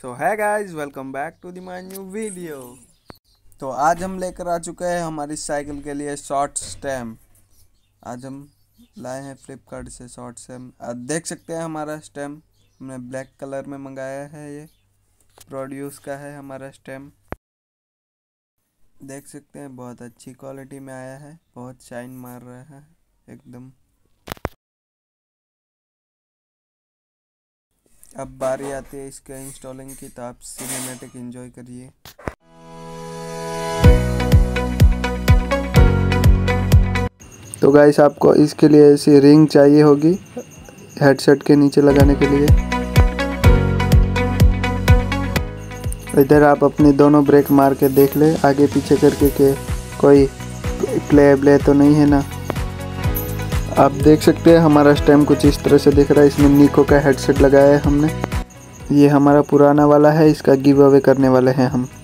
So hi guys, welcome back to the my new video. तो आज हम लेकर आ चुके हैं हमारी साइकिल के लिए शॉर्ट स्टेम। आज हम लाए हैं फ्लिपकार्ट से शॉर्ट स्टेम। आप देख सकते हैं हमारा स्टेम हमने ब्लैक कलर में मंगाया है। ये प्रोड्यूस का है हमारा स्टेम। देख सकते हैं बहुत अच्छी क्वालिटी में आया है, बहुत शाइन मार रहा है एकदम। अब बारी आती है इसके इंस्टॉलिंग की, तो आप सिनेमैटिक एंजॉय करिए। तो गाइस, आपको इसके लिए ऐसी रिंग चाहिए होगी हेडसेट के नीचे लगाने के लिए। इधर आप अपनी दोनों ब्रेक मार के देख ले आगे पीछे करके कि कोई प्ले तो नहीं है ना। आप देख सकते हैं हमारा स्टेम कुछ इस तरह से दिख रहा है। इसमें निको का हेडसेट लगाया है हमने। ये हमारा पुराना वाला है, इसका गिव अवे करने वाले हैं हम।